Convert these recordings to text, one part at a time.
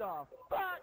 the fuck?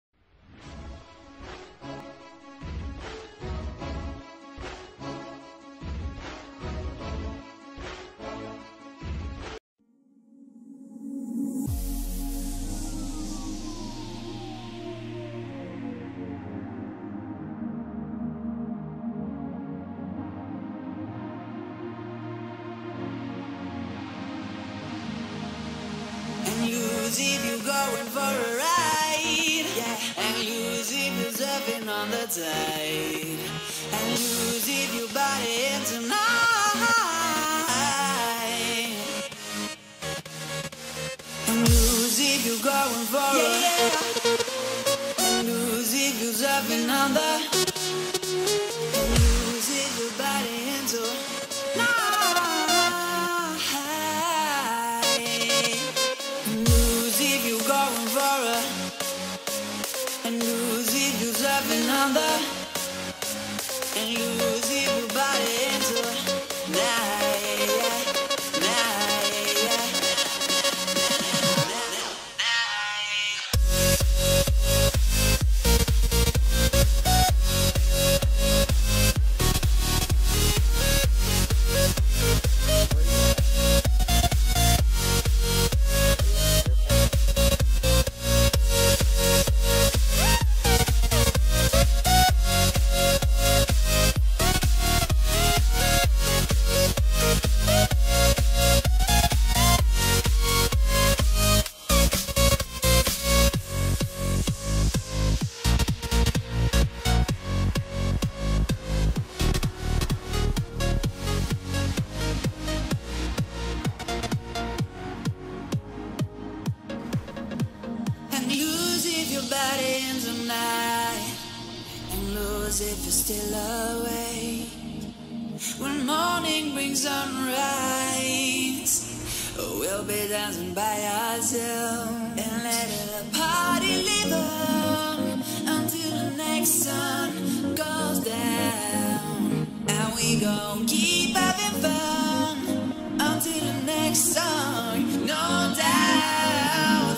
If you're going for a ride, yeah, and lose if you're surfing on the tide, and lose if your body in tonight, and lose if you're going for a ride, and lose if you're surfing on the, and lose if your body in tonight. And lose if you're surfing on the, and lose if your body into night, body in tonight, and lose if you're still awake. When morning brings sunrise, we'll be dancing by ourselves, and let the party live on until the next sun goes down. And we gon' keep having fun until the next song, no doubt.